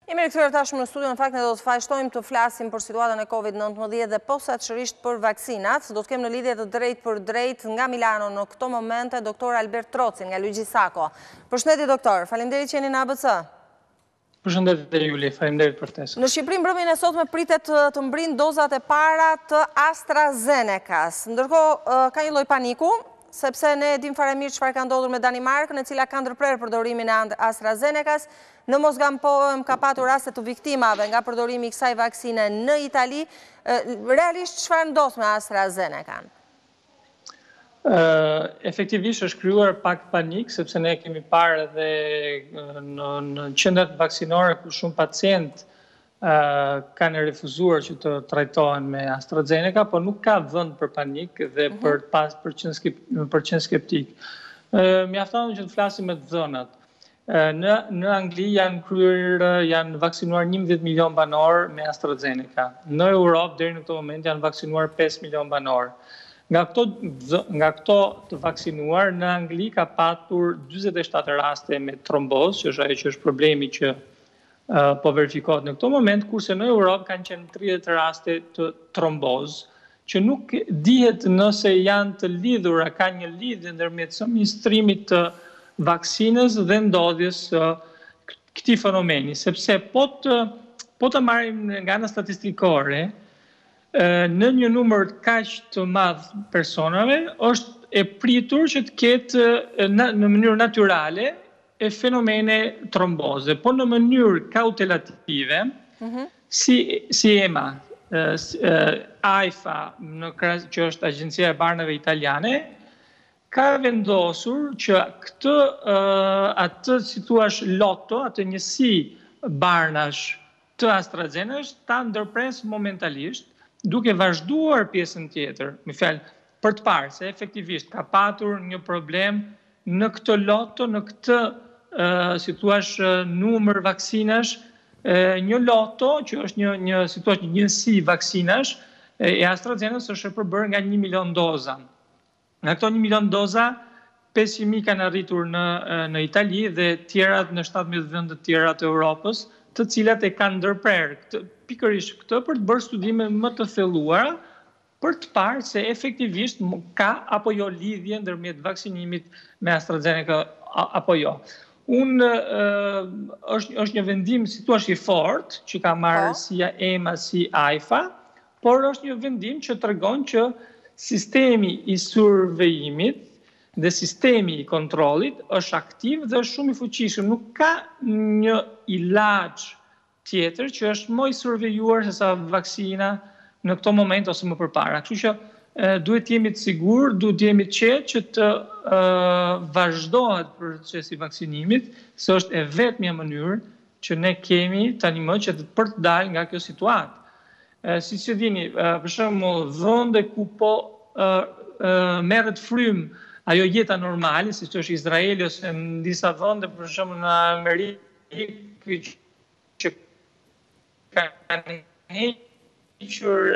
Jemi rikthyer tashmë në studio, në fakt ne do të vazhdojmë të flasim për situatën e COVID-19 dhe posaçërisht për vaksinat. Do të kemë në lidhje të drejtë për drejtë nga Milano në këto momente doktor Albert Trocin nga Luigi Sacco. Përshëndetje doktor, faleminderit që jeni në ABC. Përshëndetje Juli, faleminderit për ftesën. Në Shqipëri mbrëmjen e sotme pritet të mbrin dozat e para të AstraZenecas. Ndërkohë ka një lloj paniku, sepse ne dim fare mirë çfarë ka ndodhur me Danimarkën, e cila ka ndërprerë përdorimin e AstraZenecas. Në Mosgampohem ka patur raste të viktimave nga përdorimi i kësaj vaksine në Itali. Realisht çfarë ndodh me AstraZeneca? Efektivisht është krijuar pak panik, sepse ne kemi parë edhe në qendrat vaksinore ku shumë pacientë kanë refuzuar që të trajtohen me AstraZeneca, por nuk ka vend për panik dhe për qenë skeptik. Mjafton që të flasim me të dhënat. Në Angli janë vaksinuar 11 milion banor me AstraZeneca. Në Europë deri në këtë moment janë vaksinuar 5 milion banor. Nga këto të vaksinuar, në Angli ka patur 47 raste me tromboz, që është ajo që është problemi që po verifikohet në këto moment, kurse në Europë kanë qenë 30 raste të tromboz, që nuk dihet nëse janë të lidhura, ka një lidhje ndërmjet administrimit të vaksinës dhe ndodhjes këtij fenomeni, sepse po të marrim nga ana statistikore, në një numër kaq të madh personave është e pritur që të ketë në mënyrë natyrale fenomene tromboze, po në mënyrë kautelative, si EMA, AIFA, që është Agjencia e Barnave Italiane, ka vendosur që atë si thua loto, atë njësi barnash të AstraZeneca ta ndërpres momentalisht, duke vazhduar pjesën tjetër. Me fjalë, për të parë se efektivisht ka patur një problem në këtë loto, në këtë si thua numër vaksinash, një loto që është një si thua njësi vaksinash e AstraZeneca është përbërë nga 1 milion doza. Nga këto 1 milion doza, 500.000 kanë arritur në Itali dhe tjerat në 17 vende të tjera të Europës, të cilat e kanë ndërprerë pikërisht këtë për të bërë studime më të thelluara, për të parë se efektivisht ka apo jo lidhje ndërmjet vaksinimit me AstraZeneca apo jo. Është një vendim si thua i fortë që ka marrë si EMA si AIFA, por është një vendim që tregon që sistemi i survejimit dhe sistemi i kontrollit është aktiv dhe është shumë i fuqishëm. Nuk ka një ilaç tjetër që është më i survejuar se sa vaksina në këto moment ose më përpara. Kështu që duhet të jemi të sigurt, duhet të jemi të qetë që të vazhdohet procesi i vaksinimit, se është e vetmja mënyrë që ne kemi tani më që për të dalë nga kjo situatë. Si që dini, për shembull, vende ku po merret frym ajo jeta normale, siç është Izraeli ose në disa vende, për shembull në Amerikë, që kanë hequr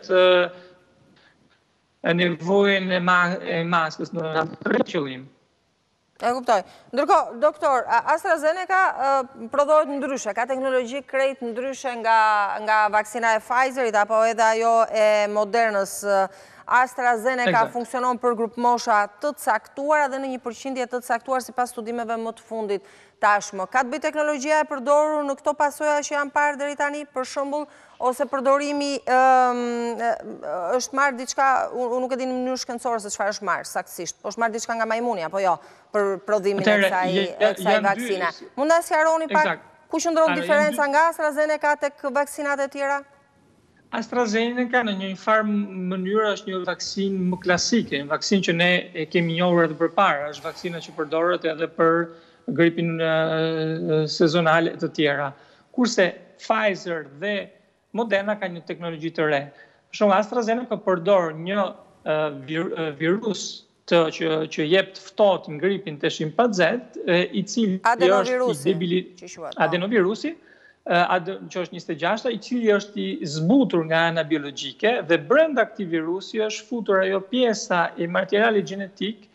nevojën e maskës në qëllim. E kuptoj. Ndërkohë, doktor, AstraZeneca prodhohet ndryshe, ka teknologji krejt ndryshe nga vaksina e Pfizerit apo edhe ajo e Modernës. AstraZeneca funksionon për grup mosha të caktuara dhe në një përqindje të caktuar sipas studimeve më të fundit tashmë. Ka të bëjë teknologjia e përdorur në këto pasoja që janë parë deri tani, për shembull, ose përdorimi është marrë diçka, unë nuk e di në mënyrë shkencore se çfarë është marrë saktësisht, po është marrë diçka nga majmuni apo jo, për prodhimin e kësaj vaksine. Mund ta sqaroni pak ku qëndron diferenca nga AstraZeneca tek vaksinat e tjera? AstraZeneca në një farë mënyrë është një vaksinë më klasike, një vaksinë që ne e kemi njohur edhe përpara, është vaksina që përdoret edhe për gripin sezonale të tjera. Kurse Pfizer dhe Moderna kanë një teknologji të re. Për shembull, AstraZeneca përdor një virus që jep të ftohtë gripin të shimpanzet, i cili është adenovirusi, që është 26, i cili është i zbutur nga ana biologjike dhe brenda këtij virusi është futur ajo pjesa e materialit gjenetik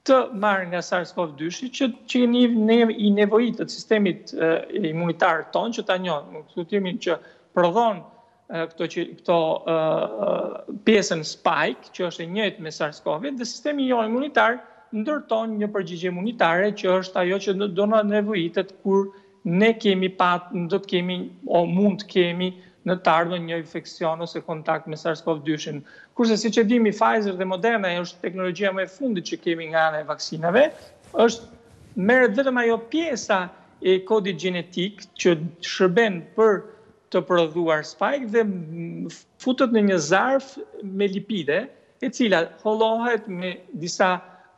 të marrë nga SARS-CoV-2 që ne i nevojitët sistemit imunitar tonë që ta njohë, kuptimin që prodhon këto pjesën spike, që është e njëjtë me SARS-CoV, dhe sistemi jo imunitar ndërton një përgjigje imunitare që është ajo që do na nevojitet kur ne do të kemi o mund të kemi në të ardhmen një infekcion ose kontakt me SARS-CoV-2. Kurse siç e dimi, Pfizer dhe Moderna është teknologjia më e fundit që kemi nga ana e vaksinave, merret vetëm ajo pjesa e kodit gjenetik që shërben për të prodhuar spike dhe futet në një zarf me lipide, e cila hollohet me disa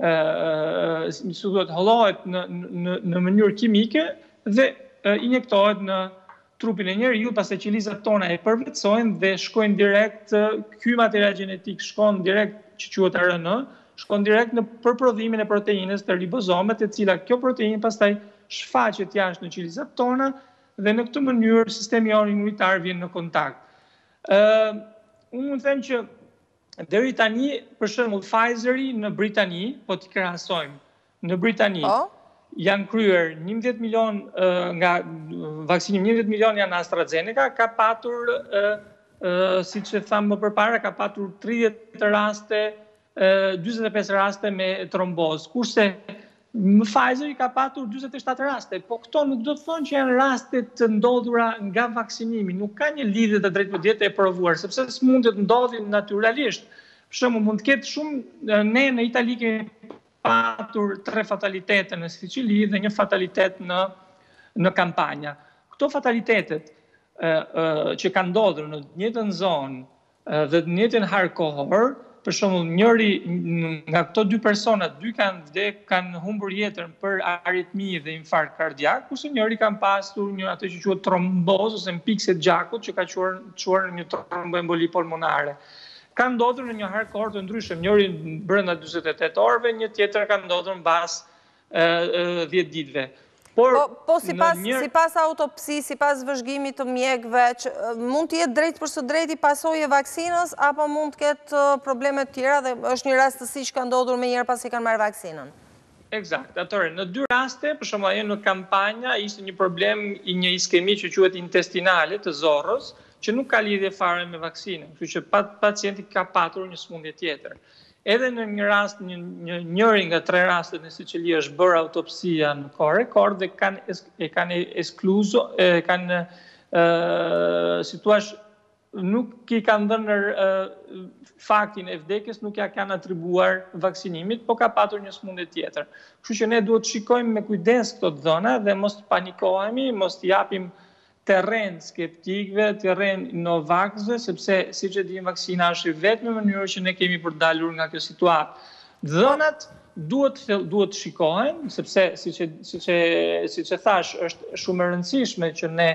hollohet në mënyrë kimike dhe injektohet në trupin e njeriu, pastaj qelizat tona e përvetësojnë dhe shkojnë direkt, ky material gjenetik shkon direkt, që quhet RNA, shkon direkt në përprodhimin e proteinës të ribozomet, e cila kjo proteinë pastaj shfaqet jashtë në qelizat tona dhe në këtë mënyrë sistemi imunitar vjen në kontakt. Unë mund të them që deri tani, për shembull, Pfizeri në Britani, po t'i krahasojmë, në Britani janë kryer 11 milion nga vaksinim, 11 milion janë AstraZeneca, ka patur, siç e tham më përpara, ka patur 30 raste, 45 raste me trombozë, kurse Pfizer ka patur 47 raste, po këto nuk do të thonë që janë raste të ndodhura nga vaksinimi, nuk ka një lidhje të drejtpërdrejtë e provuar, sepse mund të ndodhin natyralisht. Për shembull, mund të ketë shumë, ne në Itali kemi patur 3 fatalitete në Sicili dhe një fatalitet në Kampanja. Këto fatalitetet që kanë ndodhur në të njëjtën zonë dhe në të njëjtën har kohor, për shembull, njëri nga këto 2 persona, 2 kanë humbur jetën për aritmi dhe infarkt kardiak, kurse njëri kanë pasur atë që quhet trombozë ose mpikse të gjakut që ka çuar një tromboemboli pulmonare. Ka ndodhur në një har kohor të ndryshëm, njëri brenda 48 orëve, një tjetër ka ndodhur mbas 10 ditëve. Po sipas autopsi, sipas vëzhgimit të mjekëve, mund të jetë drejt për së drejti pasojë e vaksinës, apo mund të ketë probleme të tjera dhe është një rastësi që ka ndodhur menjëherë pasi kanë marrë vaksinën? Eksakt, atëre, në 2 raste, për shembull ajo në Kampanja ishte një problem i një iskemi që quhet intestinale të zorrës, që nuk ka lidhje fare me vaksinën, kështu që pacienti ka patur një sëmundje tjetër. Edhe në një rast, njëri nga 3 rastet në Sicili është bërë autopsia në kohë rekord dhe kanë ekskluzo, kanë situash nuk i kanë dhënë faktin e vdekjes, nuk ja kanë atribuar vaksinimit, po ka patur një sëmundje tjetër. Kështu që ne duhet të shikojmë me kujdes këto dhëna dhe mos të panikohemi, mos të japim terren skeptikëve, terren novaksve, sepse siç e dim, vaksina është vetëm mënyrë që ne kemi për dalur nga kjo situatë. Dhënat duhet të shikohen, sepse siç e thash, është shumë e rëndësishme që ne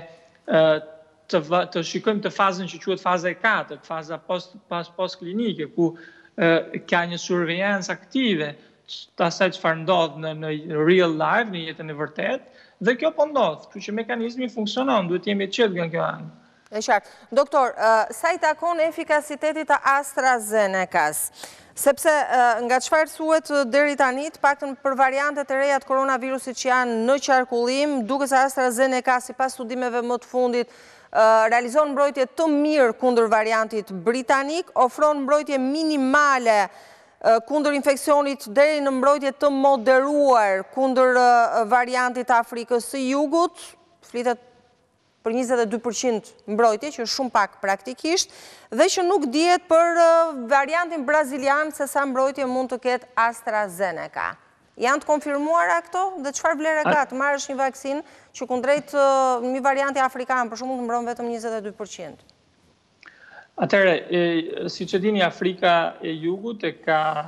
të shikojmë të fazën që quhet faza e 4, faza post klinike, ku ka një surveillance aktive të asaj çfarë ndodh në real life, në jetën e vërtetë. Dhe kjo po ndodh, kështu që mekanizmi funksionon, duhet jemi të qetë nga kjo anë. E qartë. Doktor, sa i takon efikasitetit të AstraZenecas? Sepse nga çfarë thuhet deri tani, të paktën për variantet e reja të koronavirusit që janë në qarkullim, duket se AstraZeneca, sipas studimeve më të fundit, realizon mbrojtje të mirë kundër variantit britanik, ofron mbrojtje minimale kundër infekcionit deri në mbrojtje të moderuar kundër variantit Afrikës së Jugut, flitet për 22% mbrojtje, që është shumë pak praktikisht, dhe që nuk dihet për variantin brazilian se sa mbrojtje mund të ketë AstraZeneca. Janë të konfirmuara këto? Dhe çfarë vlere ka të marrësh një vaksinë që kundrejt një varianti afrikan, për shembull, mbron vetëm 22%? Atëre, siç e dini, Afrika e Jugut e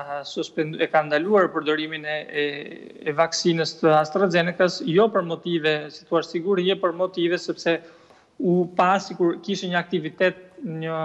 ka ndaluar përdorimin e vaksinës të AstraZenecas, jo për motive, si thua sigur, jo për motive sepse u pa sikur kishte një aktivitet, një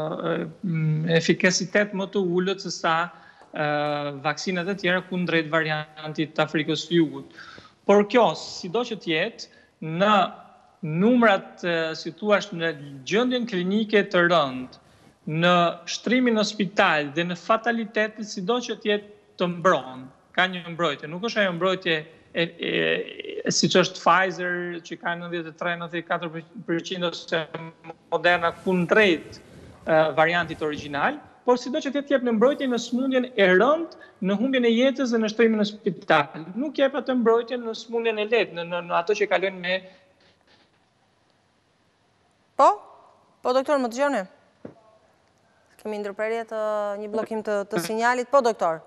efikasitet më të ulët se sa vaksinat e tjera kundrejt variantit të Afrikës së Jugut. Por kjo, sido që të jetë, në numrat, si thuash, në gjendjen klinike të rëndë, në shtrimin në spital dhe në fatalitetin, sido që të jetë të mbron. ka një mbrojtje. Nuk është ajo mbrojtje siç është Pfizer, që ka 93-94% ose Moderna kundrejt variantit origjinal, por sido që t'jep në mbrojtje në smundjen e rëndë, në humbjen e jetës dhe në shtrimin në spital. Nuk jep atë mbrojtje në smundjen e lehtë, në ato që kalojnë me... Po, doktor, më dëgjoni? Kemi ndërprerje të një bllokim të sinjalit. Po, doktor?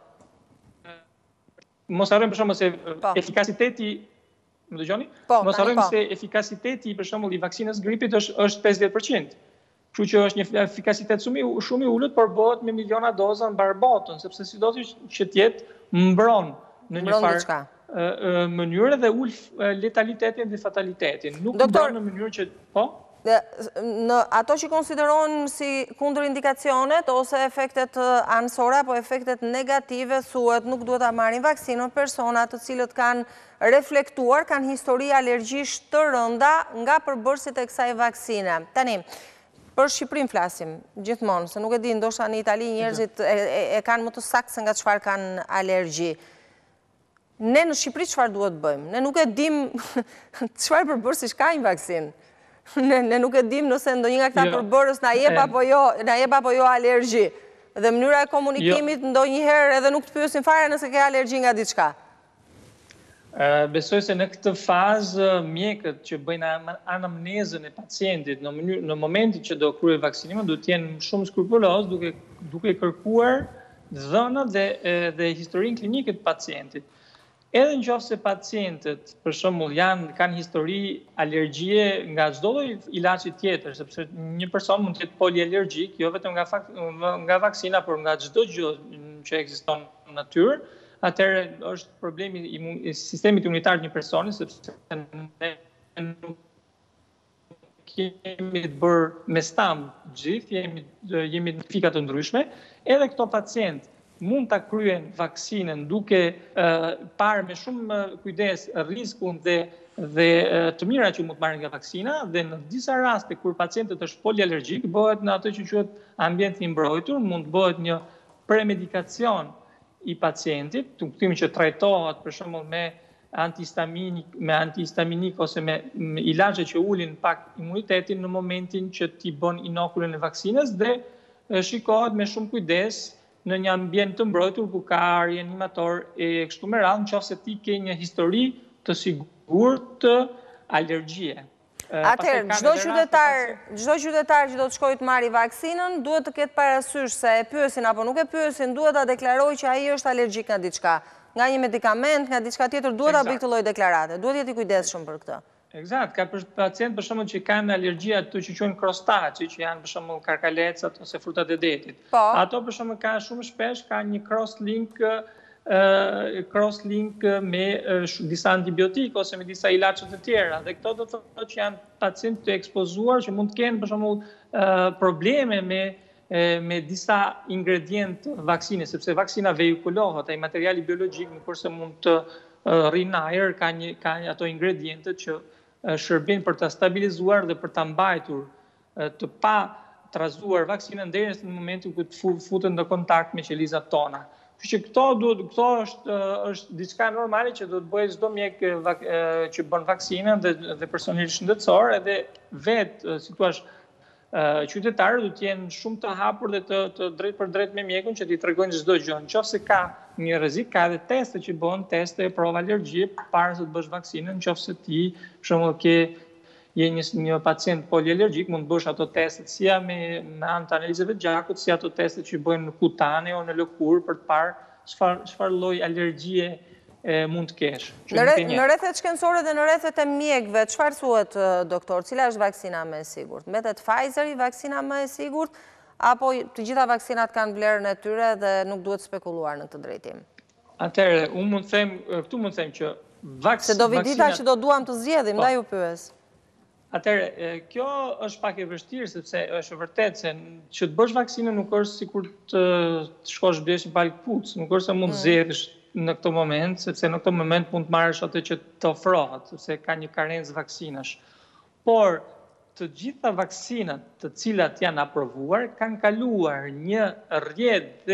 Mos harrojmë për shembull se efikasiteti, më dëgjoni? Mos harrojmë se efikasiteti për shembull i vaksinës gripit është 50%. Kështu që është një efikasitet shumë i ulët, por bëhet me miliona doza mbar botën, sepse sidoqë që tjetë mbron në një farë mënyrë dhe ul letalitetin dhe fatalitetin. Nuk mbron në mënyrë që në ato që konsiderohen si kundër indikacionet ose efektet anësore apo efektet negative, thuhet nuk duhet ta marrin vaksinën persona të cilët kanë reflektuar, kanë histori alergjish të rënda nga përbërësit e kësaj vaksine. Tani, për Shqipërinë flasim gjithmonë, se nuk e di, ndoshta në Itali njerëzit e kanë më të saktë se nga çfarë kanë alergji. Ne në Shqipëri çfarë duhet bëjmë? Ne nuk e dim çfarë përbërësish ka një vaksinë. Ne nuk e dim nëse ndonjë nga këta përbërës na jep apo jo alergji. Dhe mënyra e komunikimit ndonjëherë edhe nuk të pyesin fare nëse ke alergji nga diçka. Besoj se në këtë fazë mjekët që bëjnë anamnezën e pacientit në momentin që do kryej vaksinimin duhet të jenë shumë skrupuloz duke kërkuar dhënat dhe historinë klinike të pacientit. Edhe nëse pacientët, për shembull, kanë histori alergjie nga çdo lloj ilaçi tjetër, sepse një person mund të jetë polialergjik, jo vetëm nga vaksina, por nga çdo gjë që ekziston në natyrë, atëherë është problemi i sistemit imunitar të një personi, sepse ne nuk kemi të bërë me stam gjithë, jemi në fika të ndryshme, edhe këto pacientë mund ta kryen vaksinën duke parë me shumë kujdes rrezikun dhe të mira që mund të marrin nga vaksina, dhe në disa raste kur pacientët është polialergjik, bëhet në ato që quhet ambient i mbrojtur, mund të bëhet një premedikacion i pacientit, të kuptimin që trajtohet për shembull me antihistaminik ose me ilaçe që ulin pak imunitetin në momentin që ti bën inokulën e vaksinës dhe shikohet me shumë kujdes në një ambient të mbrojtur ku ka rianimator e kështu me radhë, nëse ti ke një histori të sigurt të alergjie. Atëherë, çdo qytetar që do të shkojë të marrë vaksinën duhet të ketë parasysh se e pyesin apo nuk e pyesin, duhet ta deklarojë që ai është alergjik nga diçka, nga një medikament, nga diçka tjetër, duhet ta bëjë këtë lloj deklarate. Duhet jetë i kujdesshëm për këtë. Eksakt, ka pacient për shembull që kanë alergji ato që quhen krostaçi, që janë për shembull karkalecat ose frutat e detit. Ato për shembull ka shumë shpesh ka një cross-link me disa antibiotik ose me disa ilaçe të tjera. Dhe këto do të thotë që janë pacientë të ekspozuar që mund të kenë për shembull probleme me disa ingredient vaksine, sepse vaksina veikulohet, ai materiali biologjik nuk është se mund të rrinë në ajër, ka ato ingredientet që shërbejnë për ta stabilizuar dhe për ta mbajtur të pa trazuar vaksinën derisa në momentin ku të futen në kontakt me qelizat tona. Kështu që këto është diçka normale që do të bëjë çdo mjek që bën vaksinën dhe personeli shëndetësor, edhe vetë si thua qytetarët do të jenë shumë të hapur dhe të drejt për drejt me mjekun që t'i tregojnë çdo gjë. Nëse ka një rrezik, ka edhe teste që bëhen, teste e prova alergjie para se të bësh vaksinën, nëse ti për shembull je një pacient polialergjik, mund të bësh ato testet si me anë të analizave të gjakut, si ato testet që bëhen në kutane o në lëkurë për të parë çfarë lloj alergjie mund të kesh. Në rrethet shkencore dhe në rrethet e mjekëve, çfarë thuhet, doktor? Cila është vaksina më e sigurt? Mbetet Pfizeri vaksina më e sigurt apo të gjitha vaksinat kanë vlerën e tyre dhe nuk duhet spekulluar në të drejtim? Atëherë, unë mund të them që se do vi dita që do duam të zgjedhim, ndaj u pyes. Atëherë, kjo është pak e vështirë sepse është vërtet se që të bësh vaksinën nuk është sikur të shkosh blesh një palë kputuc, nuk është se mund të zgjedhësh në këtë moment, sepse në këtë moment mund të marrësh atë që të ofrohet, sepse ka një karencë vaksinash. Por të gjitha vaksinat të cilat janë aprovuar kanë kaluar një rrjedhë dhe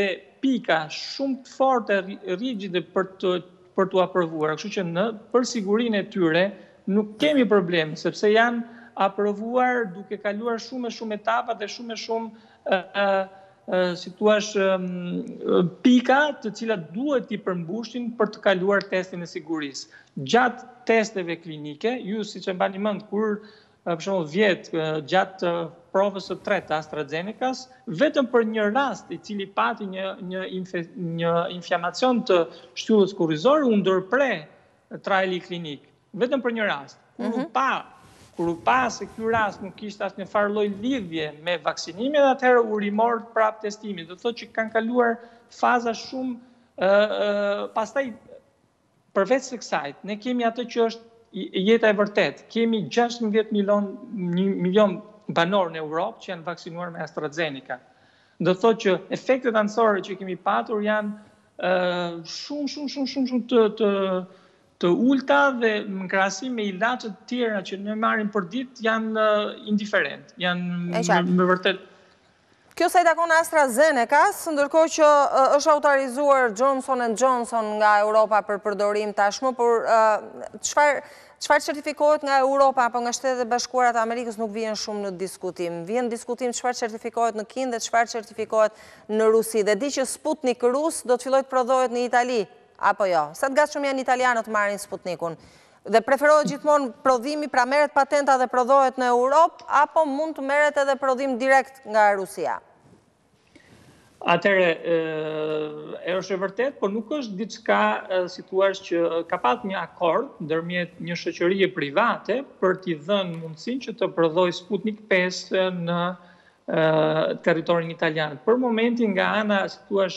pika shumë të forte rigjide për t'u aprovuar. Kështu që për sigurinë e tyre nuk kemi problem, sepse janë aprovuar duke kaluar shumë etapa dhe shumë si thua pika të cilat duhet t'i përmbushin për të kaluar testin e sigurisë. Gjatë testeve klinike, ju siç e mbani mend kur për shembull vjet gjatë provës së tretë të AstraZenecas, vetëm për një rast i cili pati një inflamacion të shtyllës kurrizore u ndërpre trajali klinik. Vetëm për një rast. Kur u pa se ky rast nuk kishte asnjë farë lloj lidhje me vaksinimin, atëherë u rimort prap testimi. Do thotë që kanë kaluar faza shumë pastaj përveç së kësaj, ne kemi atë që është jeta e vërtet. Kemi 16 milion banor në Europë që janë vaksinuar me AstraZeneca. Do thotë që efektet anësore që kemi patur janë shumë të ulta dhe në krahasim me ilaçet tjera që ne marrim për ditë janë indiferent, janë me vërtet. Kjo sa i takon AstraZenecas, ndërkohë që është autorizuar Johnson & Johnson nga Europa për përdorim tashmë, por çfarë certifikohet nga Europa apo nga Shtetet e Bashkuara të Amerikës nuk vjen shumë në diskutim. Vjen në diskutim çfarë certifikohet në Kinë dhe çfarë certifikohet në Rusi. Dhe di që Sputnik rus do të fillojë të prodhohet në Itali. Apo jo, sa të gatshëm janë italianët marrin Sputnikun? Dhe preferohet gjithmonë prodhimi, pra merret patenta dhe prodhohet në Europë, apo mund të merret edhe prodhim direkt nga Rusia? Atëre, është e vërtet, por nuk është diçka si thua që ka pasur një akord ndërmjet një shoqërie private për t'i dhënë mundësinë që të prodhojë Sputnik 5 në territorin italian. Për momentin nga ana si thua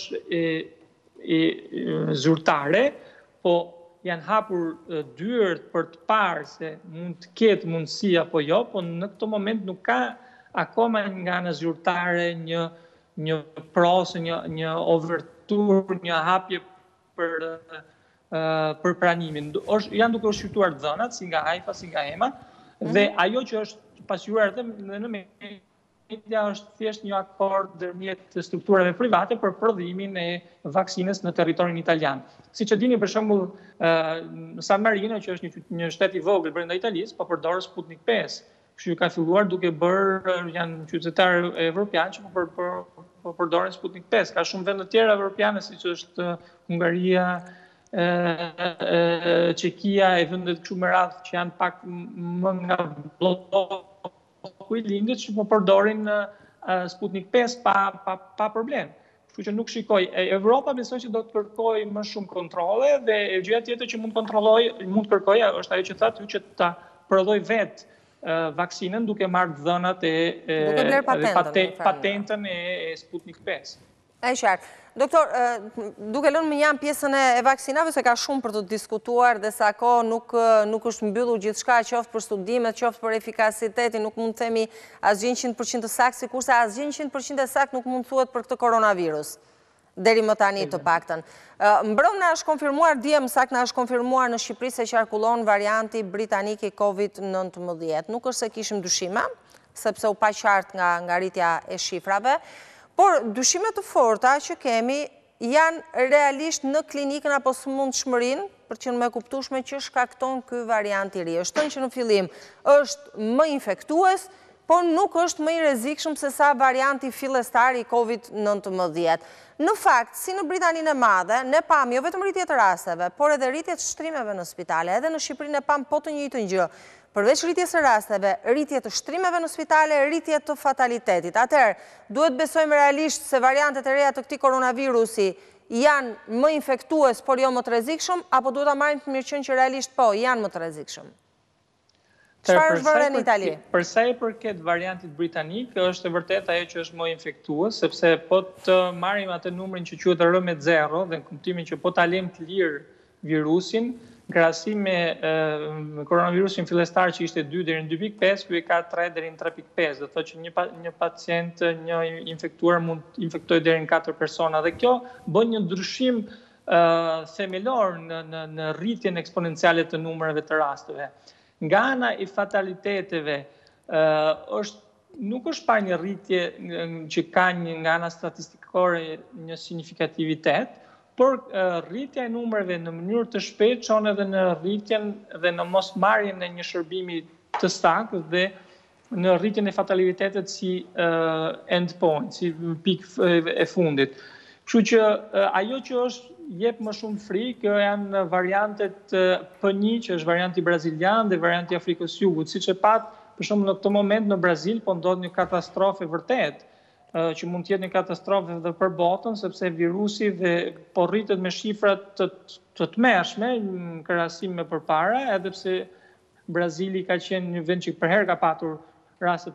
zyrtare, po janë hapur dyert për të parë se mund të ketë mundësi apo jo, po në këtë moment nuk ka akoma nga ana zyrtare një prosë, një overtur, një hapje për pranimin. Janë duke u shqyrtuar dhënat, si nga Haifa, si nga EMA, dhe ajo që është pasqyruar edhe në media është thjesht një akord ndërmjet strukturave private për prodhimin e vaksinës në territorin italian. Siç e dini, për shembull, San Marino, që është një shtet i vogël brenda Italisë, po përdor Sputnik 5. Kështu ka filluar duke bërë, janë qytetarë evropianë që po përdorin Sputnik 5. Ka shumë vende të tjera evropiane, siç është Hungaria, Çekia, e vendet kështu me radhë që janë pak më nga ku i lindët që po përdorin Sputnik 5 pa problem. Kështu që nuk shikoj. Evropa besoj që do të kërkoj më shumë kontrole dhe gjëja tjetër që mund të kërkoj është ajo që thatë ju që ta prodhoj vetë vaksinën duke marrë dhënat e patentën e Sputnik 5. E qartë. Doktor, duke lënë më janë pjesën e vaksinave, se ka shumë për të diskutuar dhe sa kohë nuk është mbyllur gjithçka, qoftë për studimet, qoftë për efikasitetin, nuk mund të themi asgjë 100% të saktë, sikurse asgjë 100% të saktë nuk mund thuhet për këtë koronavirus. Deri më tani të paktën. Mbrëm na është konfirmuar, diem saktë na është konfirmuar në Shqipëri se qarkullon varianti britanik i COVID-19. Nuk është se kishim dyshime, sepse u pa qartë nga rritja e shifrave, por dyshimet të forta që kemi janë realisht në klinikën apo smundshmërinë, për që në me kuptueshme që shkakton ky variant i ri. Është thënë që në fillim është më infektues, por nuk është më i rrezikshëm se sa varianti fillestar i COVID-19. Në fakt, si në Britaninë e Madhe, ne pam jo vetëm rritje të rasteve, por edhe rritje të shtrimeve në spitale, edhe në Shqipërinë e pam po të njëjtën gjë. Përveç rritjes së rasteve, rritje të shtrimeve në spitale, rritje të fatalitetit. Atëherë, duhet besojmë realisht se variantet e reja të këtij koronavirusi janë më infektues, por jo më të rrezikshëm, apo duhet ta marrim të mirëqenë që realisht po, janë më të rrezikshëm? Çfarë është vërë në Itali? Për sa i përket variantit britanik, është e vërtet ajo që është më infektues, sepse po të marrim atë numrin që quhet R-0 dhe në kuptimin që po ta lëm të lirë virusin, krahasim me koronavirusin fillestar që ishte 2 deri në 2.5, ky e ka 3 deri në 3.5. Do thotë që një pacient, një infektuar mund të infektojë deri në 4 persona dhe kjo bën një ndryshim themelor në rritjen eksponenciale të numrave të rasteve. Nga ana i fataliteteve është nuk është parë një rritje që ka nga ana statistikore një signifikativitet, por rritja e numrave në mënyrë të shpejtë çon edhe në rritjen dhe në mosmarrjen e një shërbimi të saktë dhe në rritjen e fatalitetet si endpoint, si pikë e fundit. Kështu që ajo që jep më shumë frikë janë variantet P1, që është varianti brazilian dhe varianti Afrikës Jugut, siç e pat për shembull në këtë moment në Brazil po ndodh një katastrofë vërtet, që mund të jetë një katastrofë edhe për botën, sepse virusi dhe po rritet me shifra të tmerrshme në krahasim me përpara, edhe pse Brazili ka qenë një vend që për herë ka patur raste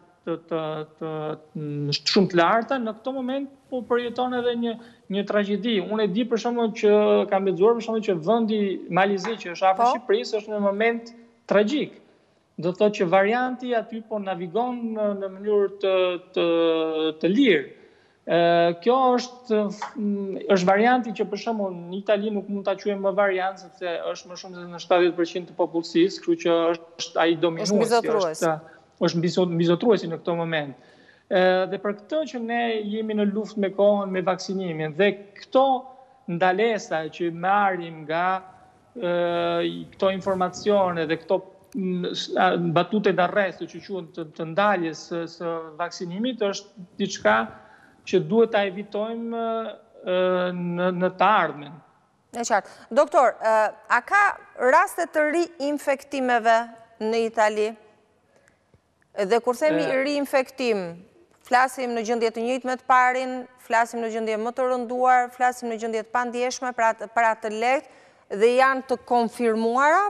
shumë të larta, në këtë moment po përjeton edhe një tragjedi. Unë e di për shembull që kam lexuar për shembull që vendi Malizi, që është afër Shqipërisë, është në një moment tragjik. Do të thotë që varianti aty po navigon në mënyrë të lirë. Kjo është varianti që për shembull në Itali nuk mund ta quajmë më variant, sepse është më shumë se në 70% të popullsisë, kështu që është ai dominuesi, është mbizotruesi në këtë moment. Dhe për këtë që ne jemi në luftë me kohën me vaksinimin dhe këto ndalesa që marrim nga këto informacione dhe këto batute d'arresto që quhen të ndaljes së vaksinimit është diçka që duhet ta evitojmë në të ardhmen. E qartë. Doktor, a ka raste të ri-infektimeve në Itali? Dhe kur themi ri-infektim, flasim në gjendje të njëjtë me të parin, flasim në gjendje më të rënduar, flasim në gjendje të pandjeshme, pra të lehtë dhe janë të konfirmuara?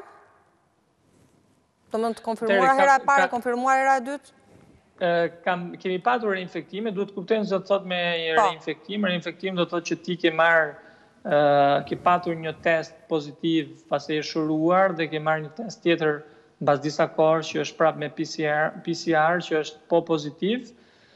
Të mund të konfirmuara hera e parë, konfirmuara hera e dytë? Kemi patur reinfektime, duhet të kuptojmë se do të thotë me reinfektim. Reinfektim do të thotë që ti ke patur një test pozitiv pasi e shëruar dhe ke marrë një test tjetër mbas disa kohësh që është prapë me PCR që është po pozitiv.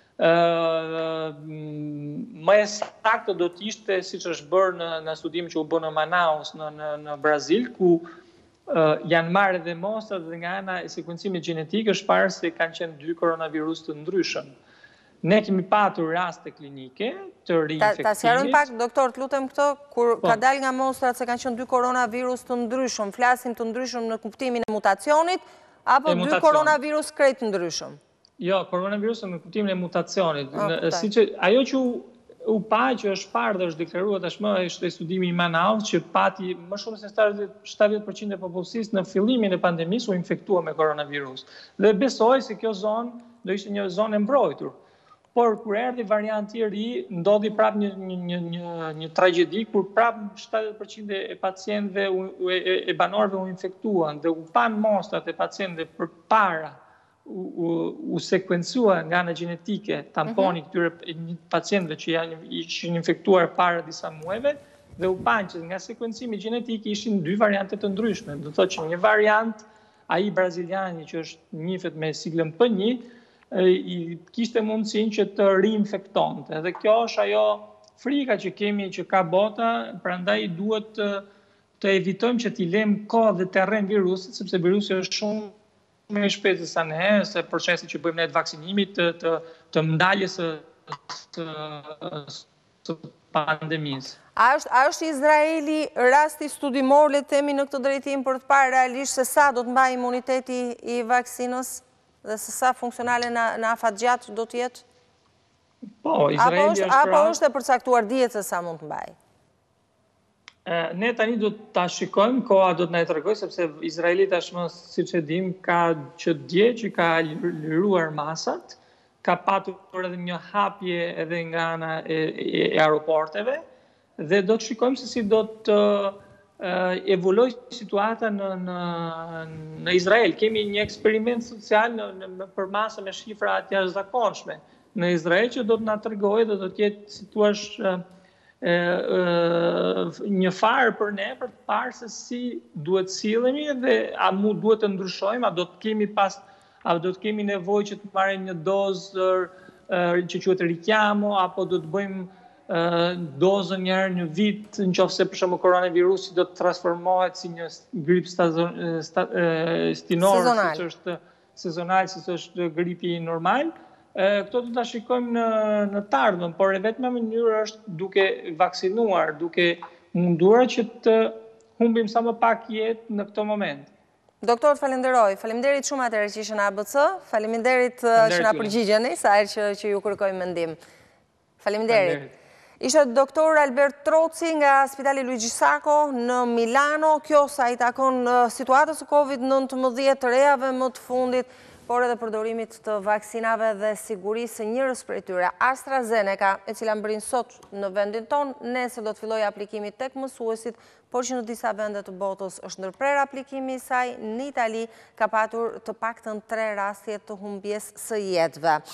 Më e saktë do të ishte siç është bërë në studim që u bë në Manaus në Brazil, ku janë marrë edhe mostrat dhe nga ana e sekuencimit gjenetik është parë se kanë qenë 2 koronavirus të ndryshëm. Ne kemi patur raste klinike të reinfektimit. Ta sqarojmë pak, doktor, të lutem këto, kur ka dalë nga mostrat se kanë qenë 2 koronavirus të ndryshëm, flasim të ndryshëm në kuptimin e mutacionit, apo 2 koronavirus krejt të ndryshëm? Jo, koronavirus në kuptimin e mutacionit. Ajo që u pa që është parë dhe është deklaruar tashmë është studimi i Manaus që pati më shumë se 70% e popullsisë në fillimin e pandemisë u infektua me koronavirus. Dhe besoj se kjo zonë do ishte një zonë e mbrojtur. Por kur erdhi varianti i ri, ndodhi prapë një tragjedi kur prapë 70% e pacientëve e banorëve u infektuan dhe u pan mostrat e pacientëve përpara u sekuencua nga ana gjenetike tamponi këtyre pacientëve që ishin infektuar para disa muajve dhe u pan që nga sekuencimi gjenetik ishin 2 variante të ndryshme. Do thotë që një variant, ai braziliani që është njihet me siglën P1, i kishte mundësinë që të reinfektonte. Dhe kjo është ajo frika që kemi që ka bota, prandaj duhet të evitojmë që t'i lëmë kohë dhe terren virusit, sepse virusi është shumë më i shpejtë se sa ne, se procesi që bëjmë ne të vaksinimit, të ndaljes së pandemisë. A është Izraeli rasti studimor, le të themi, në këtë drejtim për të parë realisht se sa do të mbajë imuniteti i vaksinës dhe se sa funksionale në afat gjatë do të jetë? Po, Izraeli është apo është e përcaktuar dihet se sa mund të mbajë? Ne tani do ta shikojmë, koha do të na e tregojë, sepse Izraeli tashmë, siç e dim, ka që dje që ka liruar masat, ka patur edhe një hapje edhe nga ana e aeroporteve, dhe do të shikojmë se si do të evoluoj situata në Izrael. Kemi një eksperiment social për masa me shifra të jashtëzakonshme në Izrael që do të na tregojë dhe do të jetë, si thua, një farë për ne për të parë se si duhet sillemi dhe a duhet të ndryshojmë, a do të kemi nevojë që të marrim një dozë që quhet richiamo, apo do të bëjmë dozën një herë në vit, nëse për shembull koronavirusi do të transformohet si një grip stinor, siç është sezonal, siç është gripi normal. Këto do të shikojmë në të ardhmen, por e vetma mënyrë është duke vaksinuar, duke munduar që të humbim sa më pak jetë në këto moment. Doktor, falenderoj. Faleminderit shumë atëherë që ishën ABC. Faleminderit që na përgjigjeni sa herë që ju kërkojmë mendim. Faleminderit. Ishte doktor Albert Troci nga Spitali Luigi Sacco në Milano. Kjo sa i takon situatës së COVID-19 të rejave më të fundit, por edhe përdorimit të vaksinave dhe sigurisë së njërës për e tyre. AstraZeneca, e cila mbrin sot në vendin ton, nesër do të filloj aplikimi tek mësuesit, por që në disa vendet të botës është ndërprer aplikimi i saj. Në Itali ka patur të paktën 3 rastje të humbjes së jetëve.